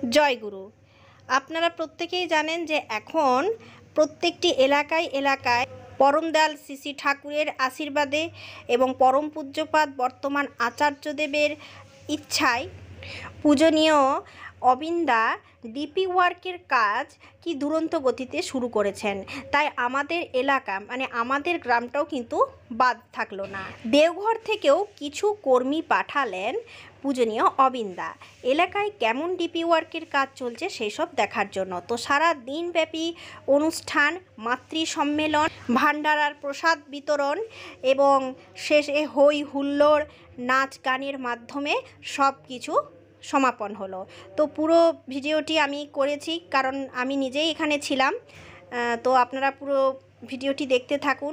জয়গুরু। আপনারা প্রত্যেকেই জানেন যে এখন প্রত্যেকটি এলাকায় এলাকায় পরমদয়াল শ্রী শ্রী ঠাকুরের আশীর্বাদে এবং পরম পূজ্যপাদ বর্তমান আচার্যদেবের ইচ্ছায় পূজনীয় অবিন্দা ডিপি ওয়ার্কের কাজ কি দুরন্ত গতিতে শুরু করেছেন। তাই আমাদের এলাকা মানে আমাদের গ্রামটাও কিন্তু বাদ থাকলো না। দেওঘর থেকেও কিছু কর্মী পাঠালেন পূজনীয় অবিন্দা এলাকায় কেমন ডিপি ওয়ার্কের কাজ চলছে সেই সব দেখার জন্য। তো সারা দিনব্যাপী অনুষ্ঠান, মাতৃ সম্মেলন, ভান্ডারার প্রসাদ বিতরণ এবং শেষে হই হুল্লোড়, নাচ গানের মাধ্যমে সব কিছু সমাপন হলো। তো পুরো ভিডিওটি আমি করেছি কারণ আমি নিজেই এখানে ছিলাম। তো আপনারা পুরো ভিডিওটি দেখতে থাকুন।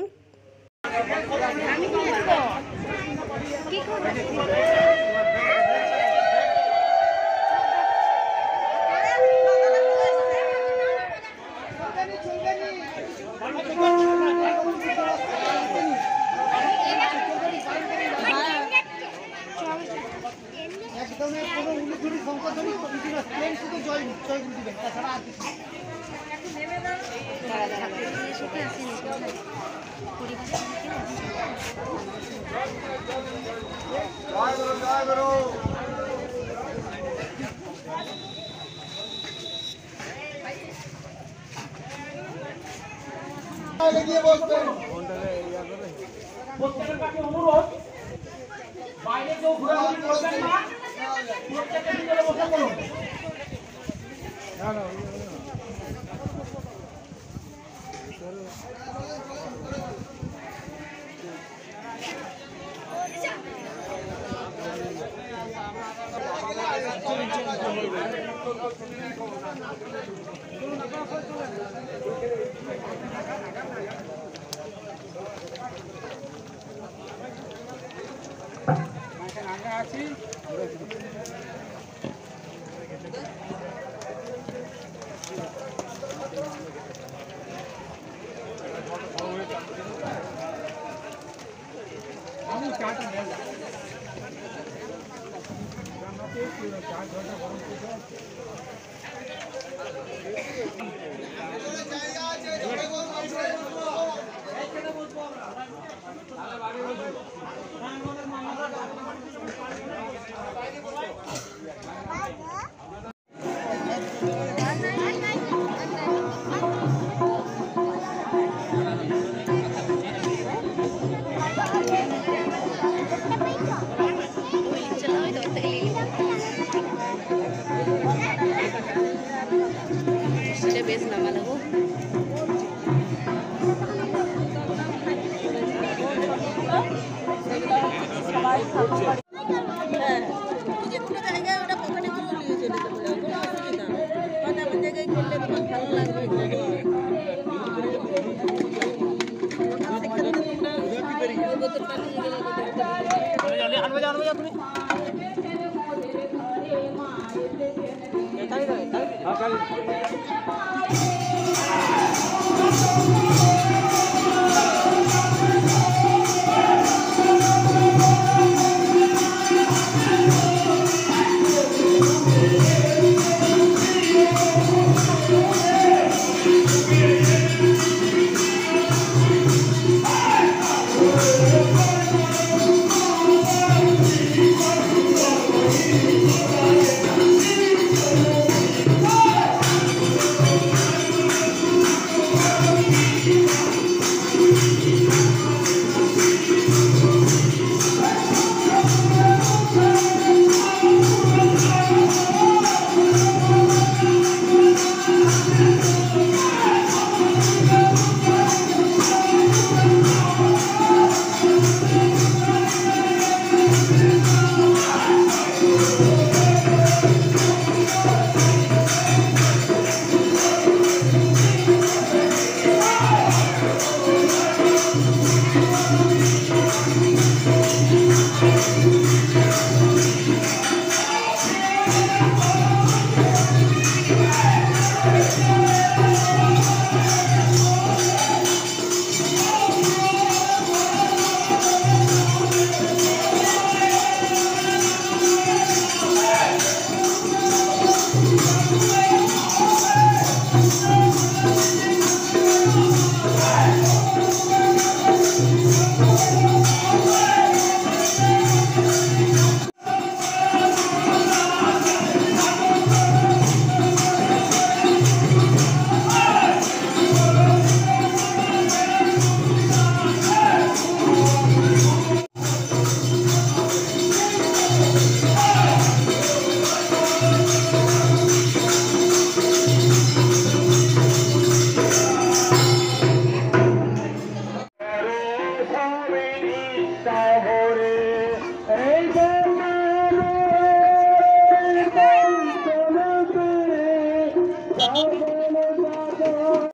প্রত্যেকের কাছে অনুরোধ, বাইরে কেউ ঘোরাঘুরি করবেন না, প্রত্যেকের ভিতরে বসে পড়ুন। বেশ নামা দেবো।